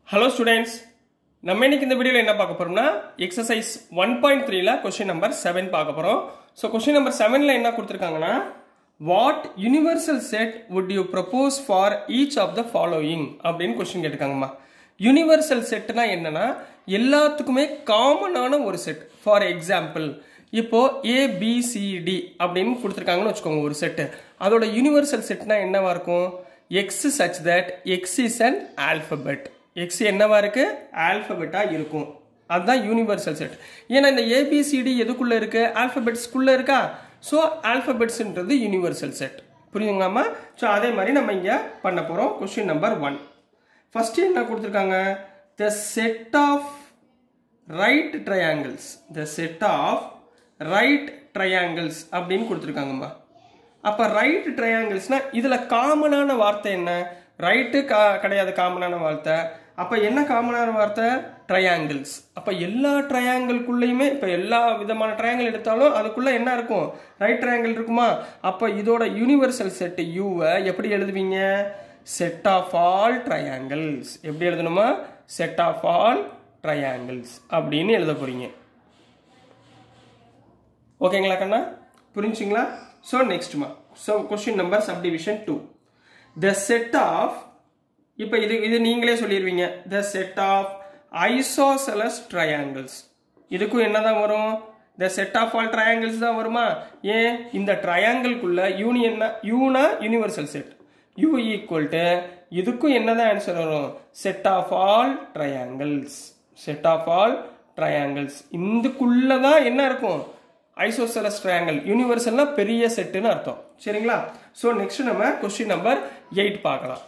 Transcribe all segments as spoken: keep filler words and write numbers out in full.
Hello students, நம்ம இன்னைக்கு இந்த வீடியோல என்ன பார்க்க போறோம்னா exercise one point three ல question number seven பார்க்க போறோம். So question number seven ல என்ன கொடுத்திருக்காங்கன்னா what universal set would you propose for each of the following அப்படினு क्वेश्चन கேட்டிருக்காங்கமா. universal setனா என்னன்னா எல்லாத்துக்குமே காமனான ஒரு செட். ஃபார் எக்ஸாம்பிள் இப்போ A B C D அப்படினு கொடுத்திருக்காங்கன்னு வெச்சுக்கோங்க ஒரு செட். அதோட universal setனா என்னவா இருக்கும்? X such that X is an alphabet. X என்னவா இருக்கு? ஆல்பபெட்டா இருக்கும். அதுதான் யூனிவர்சல் செட். ஏன்னா இந்த A B C D எதுக்குள்ள இருக்கு? ஆல்பபெட்ஸ்க்குள்ள இருக்கா? சோ ஆல்பபெட்ஸ்ன்றது யூனிவர்சல் செட். புரியுதுங்களாமா? சோ அதே மாதிரி நம்ம இங்க பண்ண போறோம். Question number one. ஃபர்ஸ்ட் என்ன கொடுத்திருக்காங்க? The set of right triangles. The set of right triangles அப்படினு கொடுத்திருக்காங்கம்மா. அப்ப right trianglesனா இதுல காமனான வார்த்தை என்ன? ரைட் கிடையாது காமனான வார்த்தை. அப்ப என்ன காமனான வார்த்தை? ட்ரையாங்கிள்ஸ். அப்ப எல்லா ட்ரையாங்கிள்குள்ளேயுமே இப்ப எல்லா விதமான ட்ரையாங்கிள் எடுத்தாலும் அதுக்குள்ள என்ன இருக்கும்? ரைட் ட்ரையாங்கிள் இருக்குமா? அப்ப இதோட யூனிவர்சல் செட் யூவை எப்படி எழுதுவீங்க? Set of all triangles. எப்படி எழுதணுமா? செட் ஆஃப் ஆல் ட்ரையாங்கிள்ஸ் அப்படின்னு எழுத போறீங்க. ஓகேங்களா கண்ணா? புரிஞ்சுங்களா? சோ நெக்ஸ்ட்மா. So question number subdivision two. The set of இப்ப இது இது நீங்களே சொல்லிடுவீங்க. The set of isosceles triangles. இதுக்கு என்னதான் வரும்? The set of all triangles தான் வருமா? ஏன் இந்த ட்ரையாங்கிள்குள்ள யூனியன் யூனா universal set. U equal to இதுக்கு என்னதான் ஆன்சர் வரும்? Set of all triangles. Set of all triangles. இதுக்குள்ள தான் என்ன இருக்கும்? isosceles triangle. யூனிவர்சல்னா பெரிய செட்னு அர்த்தம். சரிங்களா? சோ நெக்ஸ்ட் நம்ம क्वेश्चन நம்பர் eight பார்க்கலாம்.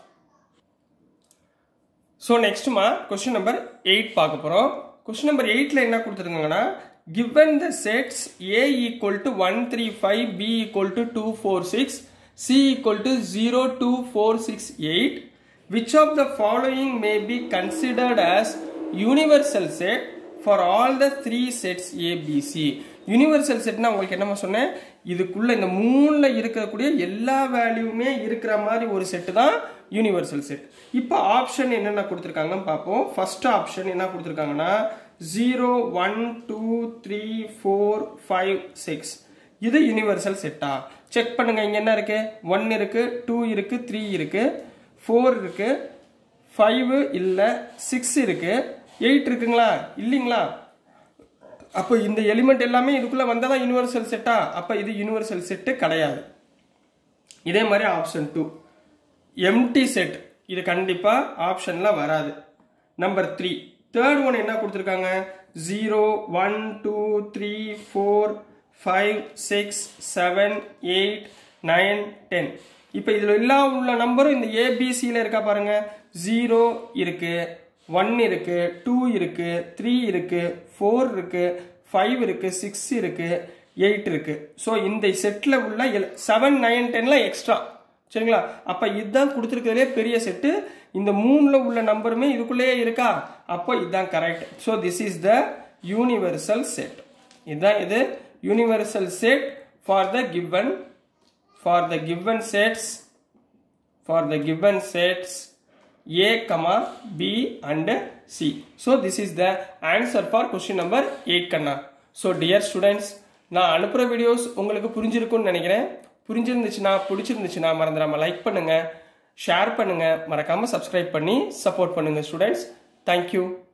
சோ நெக்ஸ்ட்மா क्वेश्चन நம்பர் eight பார்க்க போறோம். क्वेश्चन நம்பர் eight ல என்ன கொடுத்திருக்காங்கன்னா given the sets A equal to one three five, B equal to two four six, C equal to zero two four six eight, which of the following may be considered as universal set for all the three sets A B C? Universal செட்னா உங்களுக்கு என்னமா சொன்னேன்? இதுக்குள்ள இந்த மூணுல இருக்கக்கூடிய எல்லா வேல்யூமே இருக்கிற மாதிரி ஒரு செட் தான் யூனிவர்சல் செட். இப்போ ஆப்ஷன் என்னென்ன கொடுத்திருக்காங்கன்னு பாப்போம். ஃபர்ஸ்ட் ஆப்ஷன் என்ன கொடுத்திருக்காங்கன்னா zero one two three four five six. இது யூனிவர்சல் செட்டா? செக் பண்ணுங்க. இங்க என்ன இருக்கு? one இருக்கு, two இருக்கு, three இருக்கு, four இருக்கு, five இல்ல, six இருக்கு, eight இருக்குங்களா? இல்லீங்களா? அப்ப இந்த எலிமெண்ட் எல்லாமே இதுக்குள்ள வந்ததா யூனிவர்சல் செட்டா? அப்ப இது யூனிவர்சல் செட் கிடையாது. இதே மாதிரி ஆப்ஷன் two எம்டி செட். இது கண்டிப்பா ஆப்ஷன்ல வராது. Number three. தேர்ட் ஒன் என்ன கொடுத்திருக்காங்க? zero one two three four five six seven eight nine ten. இப்ப இதுல எல்லா உள்ள நம்பரும் இந்த A B C ல இருக்கா பாருங்க. zero இருக்கு, one இருக்கு, two இருக்கு, three இருக்கு, four இருக்கு, five இருக்கு, six இருக்கு, eight இருக்கு. சோ இந்த செட்ல உள்ள seven nine ten ல எக்ஸ்ட்ரா. சரிங்களா? அப்ப இதுதான் கொடுத்திருக்கிறதுலே பெரிய செட். இந்த மூணுல உள்ள நம்பருமே இதுக்குள்ளேயே இருக்கா? அப்ப இதுதான் correct. So this is the universal set. இதுதான் இது universal set for the given for the given sets for the given sets A, B and C. So this is the answer for question number eight Kanna. So dear students, நான் அனுப்புற videos உங்களுக்கு புரிஞ்சிருக்கும்னு நினைக்கிறேன். புரிஞ்சிருந்துச்சுன்னா பிடிச்சிருந்துச்சுன்னா மறந்துடாம like பண்ணுங்க, share பண்ணுங்க, மறக்காம சப்ஸ்கிரைப் பண்ணி சப்போர்ட் பண்ணுங்க ஸ்டூடெண்ட்ஸ். Thank you.